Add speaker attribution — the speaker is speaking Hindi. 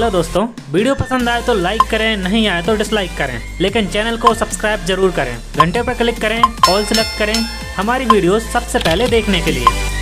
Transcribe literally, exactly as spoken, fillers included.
Speaker 1: हेलो दोस्तों, वीडियो पसंद आए तो लाइक करें, नहीं आए तो डिसलाइक करें, लेकिन चैनल को सब्सक्राइब जरूर करें। घंटे पर क्लिक करें, ऑल सेलेक्ट करें हमारी वीडियो सबसे पहले देखने के लिए।